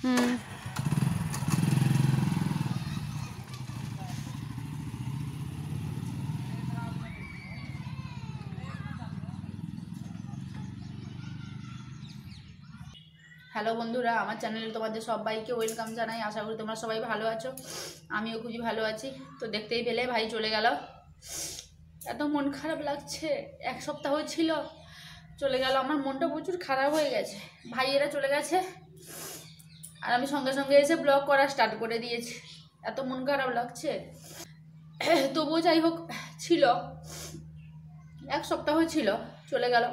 হুম hello বন্ধুরা, আমার চ্যানেলে তোমাদের সবাইকে ওয়েলকাম জানাই। আশা করি তোমরা সবাই ভালো আছো, আমিও খুবই ভালো আছি। তো দেখতেই পেলে ভাই চলে গেল, এত মন খারাপ লাগছে। এক সপ্তাহ ছিল চলে গেল, আমার মনটা প্রচুর খারাপ হয়ে গেছে। ভাইয়েরা চলে গেছে আর আমি সঙ্গে সঙ্গে এসে ব্লগ করা স্টার্ট করে দিয়েছি, এত মন খারাপ লাগছে। তবুও যাই হোক, ছিল এক সপ্তাহ ছিল, চলে গেল।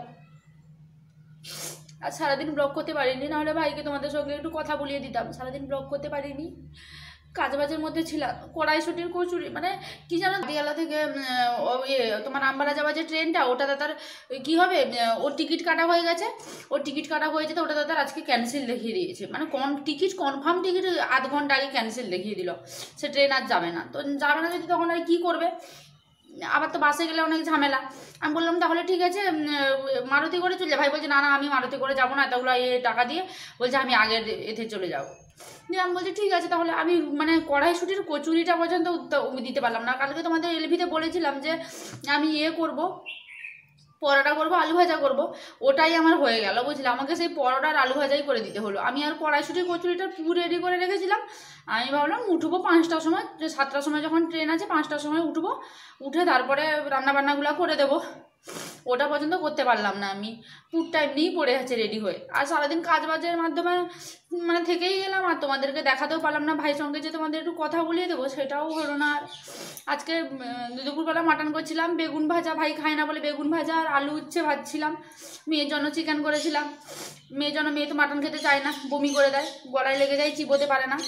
আর সারাদিন ব্লগ করতে পারিনি, নাহলে ভাইকে তোমাদের সঙ্গে একটু কথা বলিয়ে দিতাম। সারাদিন ব্লগ করতে পারিনি, কাজবাজের মধ্যে ছিলাম। কড়াইশুটির কচুরি মানে কি জানো, দিয়ালা থেকে তোমার আমবাড়া যাওয়া যে ট্রেনটা, ওটা দাদার কি হবে, ওর টিকিট কাটা হয়ে গেছে। ওর টিকিট কাটা হয়েছে, তো ওটা দাদার আজকে ক্যান্সেল দেখিয়ে দিয়েছে। মানে টিকিট কনফার্ম টিকিট আধ ঘন্টা আগে ক্যান্সেল দেখিয়ে দিল, সে ট্রেন আর যাবে না। তো যাবে না যদি তখন আর কী করবে, আবার তো বাসে গেলে অনেক ঝামেলা। আমি বললাম তাহলে ঠিক আছে মারুতি করে চলে যা। ভাই বলছে না না, আমি মারুতি করে যাবো না, এতগুলো টাকা দিয়ে। বলছে আমি আগের এতে চলে যাবো। দিয়ে আমি বলছি ঠিক আছে তাহলে। আমি মানে কড়াইশুটির কচুরিটা পর্যন্ত দিতে পারলাম না। কালকে তোমাদের এলভিতে বলেছিলাম যে আমি করবো, পরোটা করবো, আলু ভাজা করবো, ওটাই আমার হয়ে গেল বুঝলে। আমাকে সেই পরোটা আর আলু ভাজাই করে দিতে হলো। আমি আর কড়াইশুটির কচুরিটা পুরো রেডি করে রেখেছিলাম। আমি ভাবলাম উঠবো 5টার সময়, 7টার সময় যখন ট্রেন আছে 5টার সময় উঠবো, উঠে তারপরে রান্নাবান্নাগুলো করে দেবো। ওটা পর্যন্ত করতে পারলাম না, আমি পুরটা এমনিই পড়ে আছে রেডি হয়ে। আর সারাদিন কাজ বাজের মাধ্যমে মানে থেকেই গেলাম, আর তোমাদেরকে দেখাতেও পারলাম না। ভাইয়ের সঙ্গে যে তোমাদের একটু কথা বলিয়ে দেবো সেটাও হলো না। আর আজকে দুপুরবেলা মাটন করছিলাম, বেগুন ভাজা, ভাই খায় না বলে বেগুন ভাজা আর আলু উচ্ছে ভাজছিলাম। মেয়ের জন্য চিকেন করেছিলাম। মেয়ে তো মাটন খেতে চায় না, বমি করে দেয়, গলায় লেগে যায়, চিবোতে পারে না।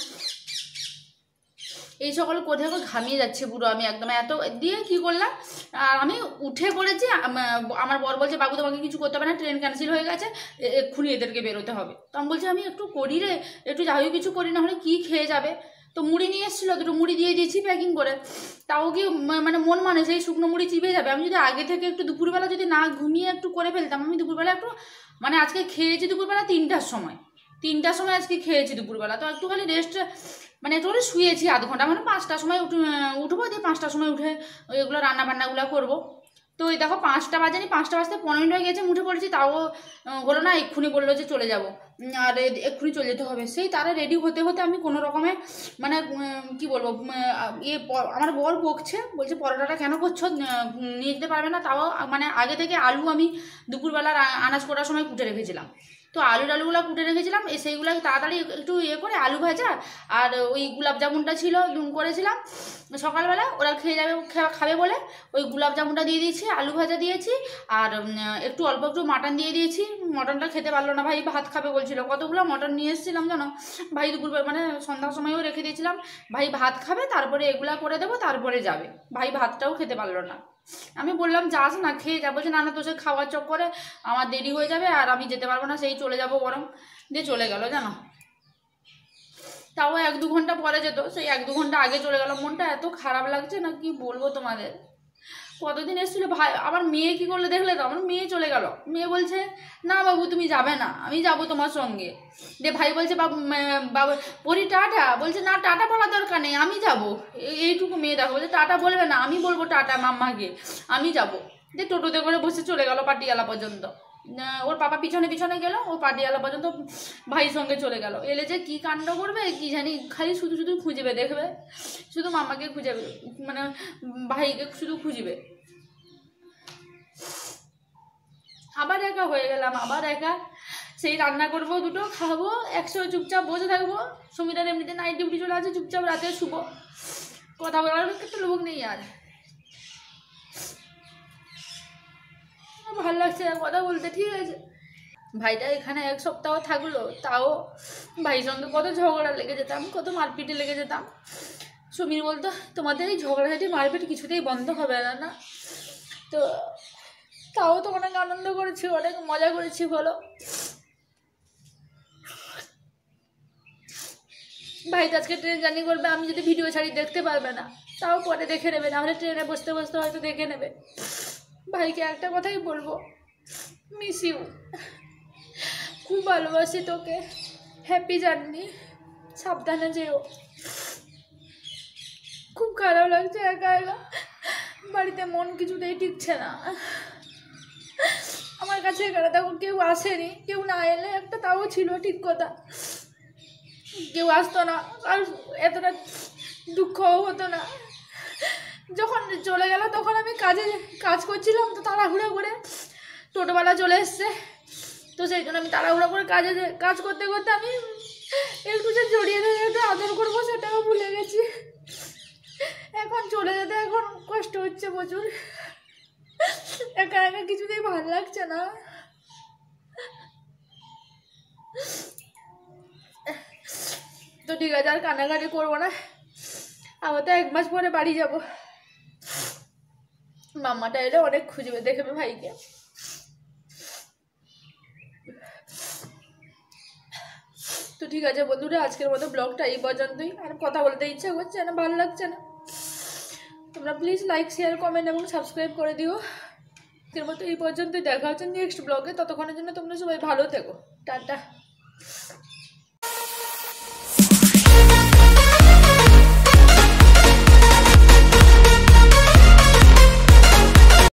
এই সকল কোথাও ঘামিয়ে যাচ্ছে পুরো আমি একদম। এত দিয়ে কি করলাম, আর আমি উঠে পড়েছি। আমার বর বলছে বাবু তোমাকে কিছু করতে হবে না, ট্রেন ক্যান্সেল হয়ে গেছে, এক্ষুনি এদেরকে বেরোতে হবে। তো আমি বলছি আমি একটু করি রে, একটু যাই কিছু করি, না হলে কী খেয়ে যাবে। তো মুড়ি নিয়ে এসেছিলো, দুটো মুড়ি দিয়ে দিয়েছি প্যাকিং করে। তাও কি মানে মন মানে সেই শুকনো মুড়ি চিপে যাবে। আমি যদি আগে থেকে একটু দুপুরবেলা যদি না ঘুমিয়ে একটু করে ফেলতাম, আমি দুপুরবেলা একটু মানে আজকে খেয়েছি দুপুরবেলা 3টার সময়, 3টার সময় আজকে খেয়েছি দুপুরবেলা। তো একটুখানি রেস্ট মানে একটু করে শুয়েছি আধ ঘন্টা, মানে 5টার সময় উঠবো, দিয়ে 5টার সময় উঠে ওইগুলো রান্নাবান্নাগুলো করবো। তো ওই দেখো 5টা বাজেনি, 5টা বাজতে 15 মিনিট হয়ে গেছে, উঠে পড়েছি, তাও হলো না। এক্ষুনি বললো যে চলে যাবো, আর এক্ষুনি চলে যেতে হবে। সেই তারা রেডি হতে হতে আমি কোনো রকমে মানে কি বলবো, আমার বর বকছে, বলছে পরোটাটা কেন করছো, নিয়ে যেতে পারবে না। তাও মানে আগে থেকে আলু আমি দুপুরবেলার আনাজ করার সময় কুটে রেখেছিলাম। তো আলুগুলো কুটে রেখেছিলাম, সেইগুলো তাড়াতাড়ি একটু করে আলু ভাজা আর ওই গোলাপ জামুনটা ছিল করেছিলাম সকালবেলা, ওরা খেয়ে যাবে, খাবে বলে ওই গোলাপ জামুনটা দিয়ে দিয়েছি, আলু ভাজা দিয়েছি, আর একটু অল্প একটু মাটন দিয়ে দিয়েছি। মটনটা খেতে পারলো না, ভাই ভাত খাবে বলছিল। কতগুলো মটন নিয়ে এসেছিলাম জানো, ভাই দুপুরবেলা মানে সন্ধ্যার সময়ও রেখে দিয়েছিলাম। ভাই ভাত খাবে, তারপরে এগুলা করে দেবো, তারপরে যাবে। ভাই ভাতটাও খেতে পারলো না। আমি বললাম যাস না, খেয়ে যাবো। যে না না, তো সে খাওয়ার চক্করে আমার দেরি হয়ে যাবে আর আমি যেতে পারবো না, সেই চলে যাবো বরং। দিয়ে চলে গেল জানো। তাও 1-2 ঘন্টা পরে যেত, সেই 1-2 ঘন্টা আগে চলে গেল। মনটা এত খারাপ লাগছে না, কি বলবো তোমাদের। কতদিন এসেছিলো ভাই। আবার মেয়ে কি করলে দেখলে তো, আমার মেয়ে চলে গেল। মেয়ে বলছে না বাবু তুমি যাবে না, আমি যাব তোমার সঙ্গে। দিয়ে ভাই বলছে বাবু বাবু পরি টাটা, বলছে না টাটা বলার দরকার নেই, আমি যাব। এইটুকু মেয়ে দেখো, বলছে টাটা বলবে না, আমি বলবো টাটা মাম্মাকে, আমি যাব। দিয়ে টোটোতে করে বসে চলে গেল পাটিয়ালা পর্যন্ত। ওর পাপা পিছনে পিছনে গেল, ও পাটিয়ালা পর্যন্ত ভাইয়ের সঙ্গে চলে গেল। এলে যে কি কাণ্ড করবে কি জানি, খালি শুধু শুধু খুঁজবে, দেখবে শুধু মাম্মাকে খুঁজবে, মানে ভাইকে শুধু খুঁজবে। আবার একা হয়ে গেলাম, আবার একা। সেই রান্না করবো, দুটো খাবো, একশো চুপচাপ বসে থাকবো। সুমিতার এমনিতে নাইট ডিউটি চলে আছে, চুপচাপ রাতে শুবো, কথা বলার একটা লোক নেই। আর ভালো লাগছে না কথা বলতে, ঠিক আছে। ভাইটা এখানে 1 সপ্তাহ থাকলো, তাও ভাইয়ের সঙ্গে কত ঝগড়া লেগে যেতাম, কত মারপিটে লেগে যেতাম। সুমির বলতো তোমাদের এই ঝগড়াঝাটি মারপিট কিছুতেই বন্ধ হবে না না। তো তাও তো অনেক আনন্দ করেছি, অনেক মজা করেছি বলো। ভাই তো আজকে ট্রেন জার্নি করবে, আমি যদি ভিডিও ছাড়ি দেখতে পারবে না, তাও পরে দেখে নেবে, নাহলে ট্রেনে বসতে বসতে হয়তো দেখে নেবে। ভাইকে একটা কথাই বলবো, মিস ইউ, খুব ভালোবাসি তোকে, হ্যাপি জার্নি। সাবধানে যেও। খুব খারাপ লাগছে একা একা, বাড়িতে মন কিছুতেই টিকছে না। আমার কাছে এখানে দেখো কেউ আসেনি, কেউ না এলে একটা তাও ছিল ঠিক কথা, কেউ আসতো না আর এতটা দুঃখও হতো না। যখন চলে গেল তখন আমি কাজ করছিলাম, তো তাড়াহুড়া করে টোটোবেলা চলে এসছে, তো সেই জন্য আমি তাড়াহুড়া করে কাজ করতে করতে আমি একটু যে জড়িয়ে ধরে একটু আদর করবো সেটাও ভুলে গেছি। এখন চলে যেতে এখন কষ্ট হচ্ছে প্রচুর, একা একা কিছুতেই ভালো লাগছে না। তো ঠিক আছে, আর কান্নাকাটি করবো না, আবার তো 1 মাস পরে বাড়ি যাব। মাম্মাটা এলে অনেক খুঁজবে, দেখবে ভাইকে। তো ঠিক আছে বন্ধুরা, আজকের মতো ব্লগটা এই পর্যন্তই। আর কথা বলতে ইচ্ছা করছে না, ভালো লাগছে না। তোমরা প্লিজ লাইক, শেয়ার, কমেন্ট এবং সাবস্ক্রাইব করে দিও। আজকের মতো এই পর্যন্তই, দেখা হচ্ছে নেক্সট ব্লগে। ততক্ষণের জন্য তোমরা সবাই ভালো থেকো, টাটা।